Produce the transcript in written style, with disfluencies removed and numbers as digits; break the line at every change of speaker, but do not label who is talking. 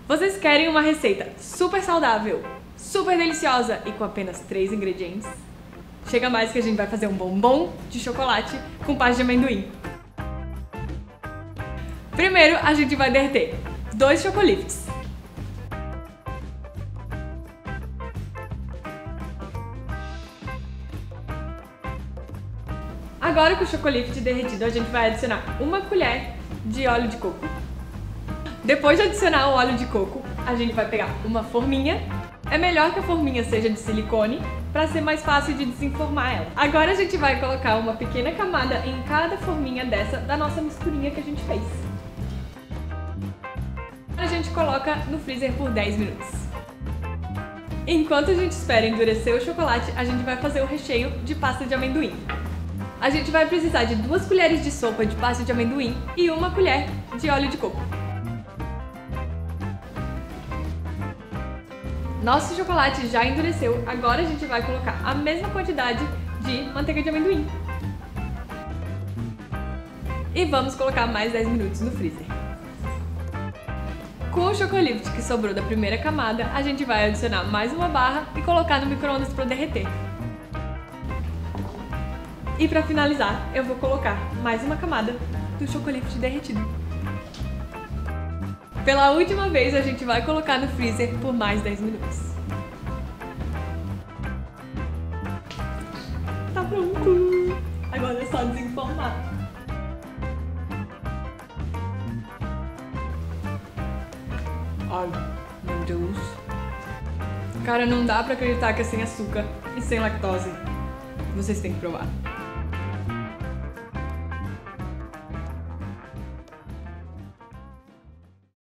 Vocês querem uma receita super saudável, super deliciosa e com apenas 3 ingredientes? Chega mais que a gente vai fazer um bombom de chocolate com pasta de amendoim. Primeiro, a gente vai derreter 2 chocolifes. Agora, com o chocolate derretido, a gente vai adicionar 1 colher de óleo de coco. Depois de adicionar o óleo de coco, a gente vai pegar uma forminha. É melhor que a forminha seja de silicone, para ser mais fácil de desenformar ela. Agora a gente vai colocar uma pequena camada em cada forminha dessa da nossa misturinha que a gente fez. A gente coloca no freezer por 10 minutos. Enquanto a gente espera endurecer o chocolate, a gente vai fazer o recheio de pasta de amendoim. A gente vai precisar de 2 colheres de sopa de pasta de amendoim e 1 colher de óleo de coco. Nosso chocolate já endureceu, agora a gente vai colocar a mesma quantidade de manteiga de amendoim. E vamos colocar mais 10 minutos no freezer. Com o chocolate que sobrou da primeira camada, a gente vai adicionar mais 1 barra e colocar no micro-ondas para derreter. E para finalizar, eu vou colocar mais 1 camada do chocolate derretido. Pela última vez, a gente vai colocar no freezer por mais 10 minutos. Tá pronto! Agora é só desenformar. Ai, meu Deus. Cara, não dá pra acreditar que é sem açúcar e sem lactose. Vocês têm que provar.